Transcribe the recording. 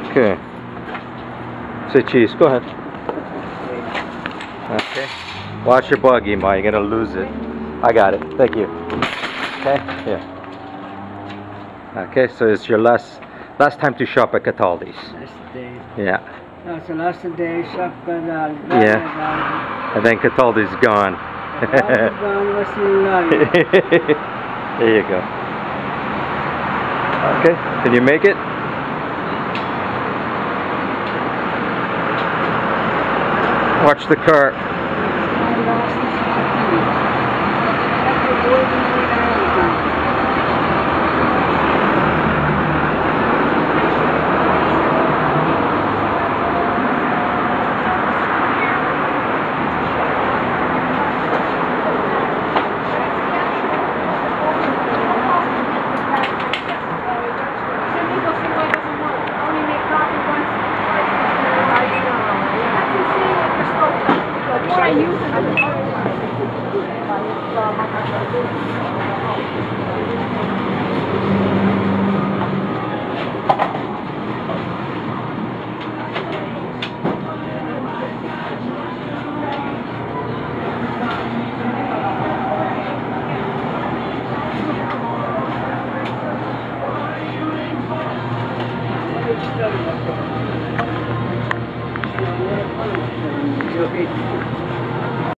Okay. Say cheese. Go ahead. Okay. Watch your buggy, Ma. You're gonna lose it. I got it. Thank you. Okay. Yeah. Okay. So it's your last time to shop at CATALDI'S. Last day. Yeah. That's the last day shop CATALDI. Yeah. And then CATALDI'S gone. There you go. Okay. Can you make it? Watch the car. Okay.